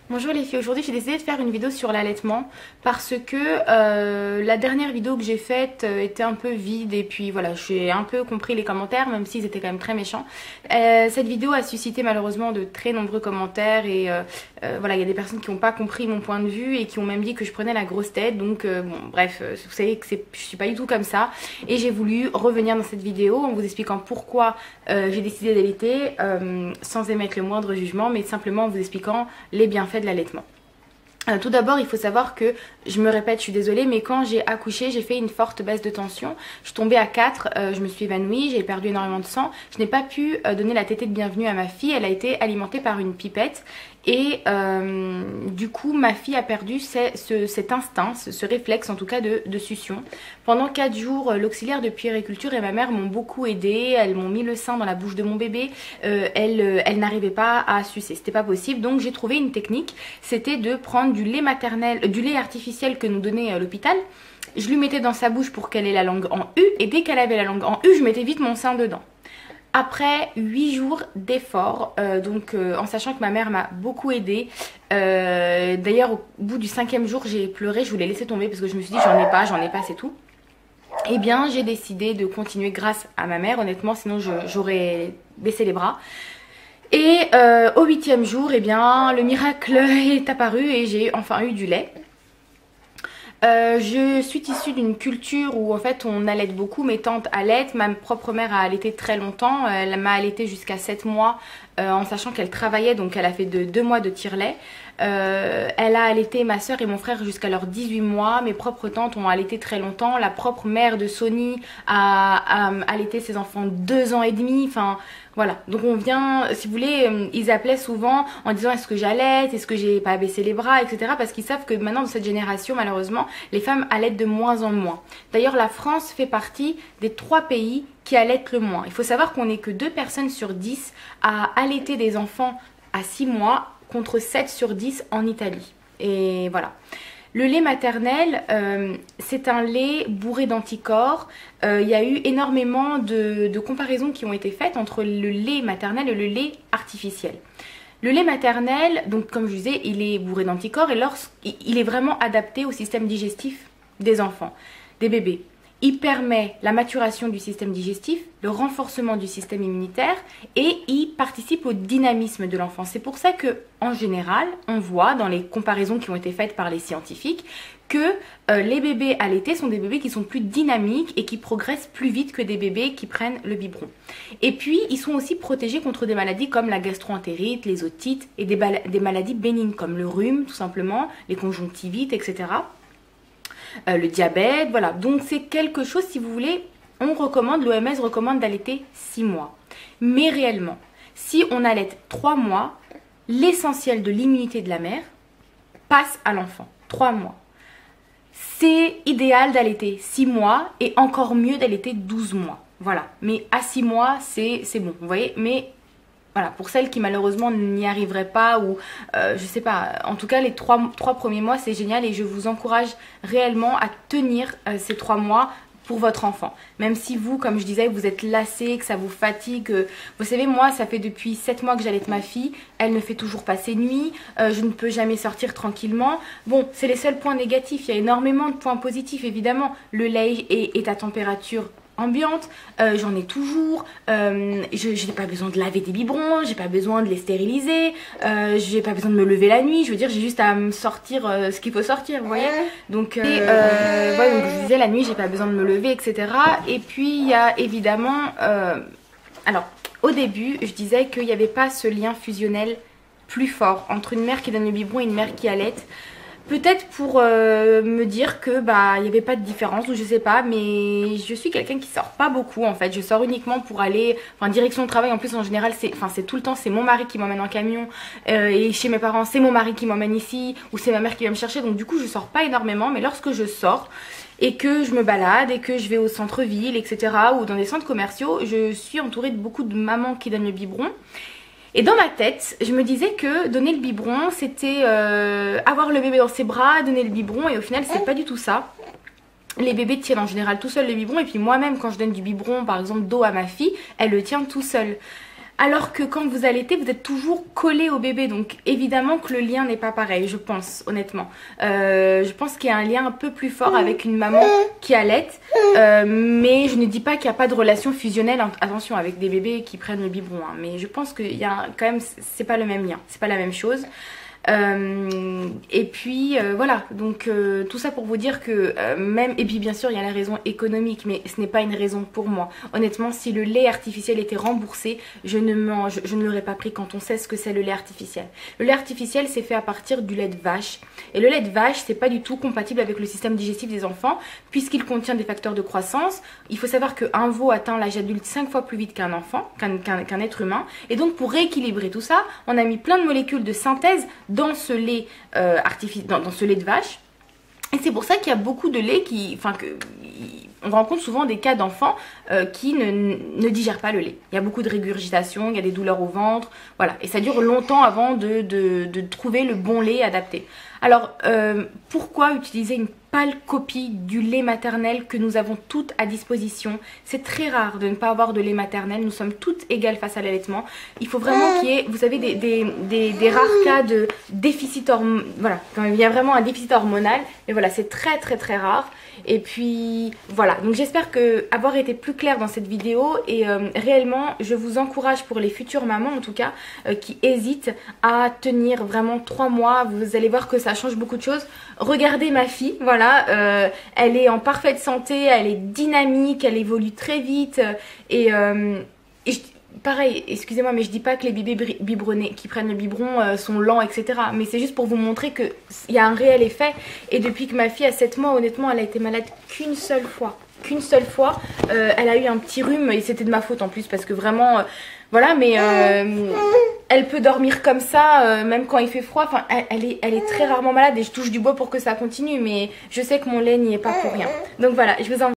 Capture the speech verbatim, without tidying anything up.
Bonjour les filles, aujourd'hui j'ai décidé de faire une vidéo sur l'allaitement parce que euh, la dernière vidéo que j'ai faite euh, était un peu vide et puis voilà, j'ai un peu compris les commentaires même s'ils étaient quand même très méchants. Euh, cette vidéo a suscité malheureusement de très nombreux commentaires et euh, euh, voilà, il y a des personnes qui n'ont pas compris mon point de vue et qui ont même dit que je prenais la grosse tête, donc euh, bon bref, euh, vous savez que je suis pas du tout comme ça et j'ai voulu revenir dans cette vidéo en vous expliquant pourquoi euh, j'ai décidé d'allaiter euh, sans émettre le moindre jugement mais simplement en vous expliquant les bienfaits de l'allaitement. Euh, tout d'abord, il faut savoir que, je me répète, je suis désolée, mais quand j'ai accouché, j'ai fait une forte baisse de tension. Je suis tombée à quatre, euh, je me suis évanouie, j'ai perdu énormément de sang. Je n'ai pas pu euh, donner la tétée de bienvenue à ma fille, elle a été alimentée par une pipette. Et euh, du coup, ma fille a perdu ce, ce, cet instinct, ce, ce réflexe en tout cas de, de succion. Pendant quatre jours, l'auxiliaire de puériculture et ma mère m'ont beaucoup aidée. Elles m'ont mis le sein dans la bouche de mon bébé. Euh, elle elle n'arrivait pas à sucer, c'était pas possible. Donc j'ai trouvé une technique, c'était de prendre du lait maternel, euh, du lait artificiel que nous donnait euh, l'hôpital. Je lui mettais dans sa bouche pour qu'elle ait la langue en U. Et dès qu'elle avait la langue en U, je mettais vite mon sein dedans. Après huit jours d'efforts, euh, donc euh, en sachant que ma mère m'a beaucoup aidée, euh, d'ailleurs au bout du cinquième jour j'ai pleuré, je voulais laisser tomber parce que je me suis dit j'en ai pas, j'en ai pas, c'est tout. Eh bien j'ai décidé de continuer grâce à ma mère, honnêtement sinon j'aurais baissé les bras. Et euh, au huitième jour, eh bien le miracle est apparu et j'ai enfin eu du lait. Euh, je suis issue d'une culture où en fait on allait beaucoup, mes tantes allaitent, ma propre mère a allaité très longtemps, elle m'a allaité jusqu'à sept mois euh, en sachant qu'elle travaillait, donc elle a fait de deux mois de tire-lait. Euh, elle a allaité ma soeur et mon frère jusqu'à leurs dix-huit mois, mes propres tantes ont allaité très longtemps, la propre mère de Sony a, a allaité ses enfants deux ans et demi, enfin voilà, donc on vient, si vous voulez, ils appelaient souvent en disant est-ce que j'allaite, est-ce que j'ai pas baissé les bras, et cetera. Parce qu'ils savent que maintenant dans cette génération, malheureusement, les femmes allaitent de moins en moins. D'ailleurs, la France fait partie des trois pays qui allaitent le moins. Il faut savoir qu'on n'est que deux personnes sur dix à allaiter des enfants à six mois contre sept sur dix en Italie. Et voilà. Le lait maternel, euh, c'est un lait bourré d'anticorps. Euh, il y a eu énormément de, de comparaisons qui ont été faites entre le lait maternel et le lait artificiel. Le lait maternel, donc comme je disais, il est bourré d'anticorps et lorsqu'il est vraiment adapté au système digestif des enfants, des bébés. Il permet la maturation du système digestif, le renforcement du système immunitaire et il participe au dynamisme de l'enfant. C'est pour ça que, en général, on voit dans les comparaisons qui ont été faites par les scientifiques que euh, les bébés allaités sont des bébés qui sont plus dynamiques et qui progressent plus vite que des bébés qui prennent le biberon. Et puis, ils sont aussi protégés contre des maladies comme la gastro-entérite, les otites et des, des maladies bénignes comme le rhume, tout simplement, les conjonctivites, et cetera. Euh, le diabète, voilà. Donc c'est quelque chose, si vous voulez, on recommande, l'O M S recommande d'allaiter six mois. Mais réellement, si on allaite trois mois, l'essentiel de l'immunité de la mère passe à l'enfant. trois mois. C'est idéal d'allaiter six mois et encore mieux d'allaiter douze mois. Voilà. Mais à six mois, c'est bon, vous voyez. Mais voilà, pour celles qui malheureusement n'y arriveraient pas ou euh, je sais pas, en tout cas les trois, trois premiers mois c'est génial et je vous encourage réellement à tenir euh, ces trois mois pour votre enfant. Même si vous, comme je disais, vous êtes lassé, que ça vous fatigue. Euh, vous savez, moi ça fait depuis sept mois que j'allaite ma fille, elle ne fait toujours pas ses nuits, euh, je ne peux jamais sortir tranquillement. Bon, c'est les seuls points négatifs, il y a énormément de points positifs évidemment. Le lait est, est à température ambiante, euh, j'en ai toujours, euh, je n'ai pas besoin de laver des biberons, j'ai pas besoin de les stériliser, euh, j'ai pas besoin de me lever la nuit, je veux dire j'ai juste à me sortir euh, ce qu'il faut sortir, vous voyez. Donc, euh, et, euh, ouais, donc je disais la nuit j'ai pas besoin de me lever, et cetera. Et puis il y a évidemment, euh, alors au début je disais qu'il n'y avait pas ce lien fusionnel plus fort entre une mère qui donne le biberon et une mère qui allaite. Peut-être pour euh, me dire que bah il n'y avait pas de différence ou je sais pas, mais je suis quelqu'un qui sort pas beaucoup en fait. Je sors uniquement pour aller, enfin direction de travail en plus en général c'est, enfin c'est tout le temps c'est mon mari qui m'emmène en camion euh, et chez mes parents c'est mon mari qui m'emmène ici ou c'est ma mère qui vient me chercher, donc du coup je sors pas énormément, mais lorsque je sors et que je me balade et que je vais au centre-ville et cetera ou dans des centres commerciaux, je suis entourée de beaucoup de mamans qui donnent le biberon. Et dans ma tête, je me disais que donner le biberon, c'était euh, avoir le bébé dans ses bras, donner le biberon, et au final, c'est pas du tout ça. Les bébés tiennent en général tout seuls le biberon, et puis moi-même, quand je donne du biberon, par exemple d'eau à ma fille, elle le tient tout seul. Alors que quand vous allaitez, vous êtes toujours collé au bébé. Donc évidemment que le lien n'est pas pareil, je pense, honnêtement. Euh, je pense qu'il y a un lien un peu plus fort avec une maman qui allaite. Euh, mais je ne dis pas qu'il n'y a pas de relation fusionnelle, attention, avec des bébés qui prennent le biberon. Hein. Mais je pense qu'il y a quand même, c'est pas le même lien, c'est pas la même chose. Euh, et puis euh, voilà, donc euh, tout ça pour vous dire que euh, même, et puis bien sûr il y a la raison économique, mais ce n'est pas une raison pour moi. Honnêtement, si le lait artificiel était remboursé, je ne, mange, je ne l'aurais pas pris quand on sait ce que c'est le lait artificiel. Le lait artificiel c'est fait à partir du lait de vache, et le lait de vache c'est pas du tout compatible avec le système digestif des enfants, puisqu'il contient des facteurs de croissance. Il faut savoir qu'un veau atteint l'âge adulte cinq fois plus vite qu'un enfant, qu'un qu'un, qu'un être humain, et donc pour rééquilibrer tout ça, on a mis plein de molécules de synthèse dans ce lait euh, artificiel, dans, dans ce lait de vache. Et c'est pour ça qu'il y a beaucoup de lait qui, enfin que, on rencontre souvent des cas d'enfants euh, qui ne, ne digèrent pas le lait. Il y a beaucoup de régurgitation, il y a des douleurs au ventre, voilà. Et ça dure longtemps avant de, de, de trouver le bon lait adapté. Alors, euh, pourquoi utiliser une pâle copie du lait maternel que nous avons toutes à disposition? C'est très rare de ne pas avoir de lait maternel. Nous sommes toutes égales face à l'allaitement. Il faut vraiment qu'il y ait, vous savez, des, des, des, des rares cas de déficit hormonal. Voilà, quand il y a vraiment un déficit hormonal. Mais voilà, c'est très très très rare. Et puis voilà, donc j'espère que avoir été plus claire dans cette vidéo, et euh, réellement je vous encourage pour les futures mamans en tout cas euh, qui hésitent à tenir vraiment trois mois. Vous allez voir que ça change beaucoup de choses. Regardez ma fille, voilà, euh, elle est en parfaite santé, elle est dynamique, elle évolue très vite, et, euh, et je, pareil, excusez-moi, mais je dis pas que les bébés biberonnés qui prennent le biberon euh, sont lents, et cetera. Mais c'est juste pour vous montrer qu'il y a un réel effet. Et depuis que ma fille a sept mois, honnêtement, elle a été malade qu'une seule fois. Qu'une seule fois. Euh, elle a eu un petit rhume, et c'était de ma faute en plus, parce que vraiment, euh, voilà, mais euh, elle peut dormir comme ça, euh, même quand il fait froid. Enfin, elle, elle, est, elle est très rarement malade, et je touche du bois pour que ça continue, mais je sais que mon lait n'y est pas pour rien. Donc voilà, je vous en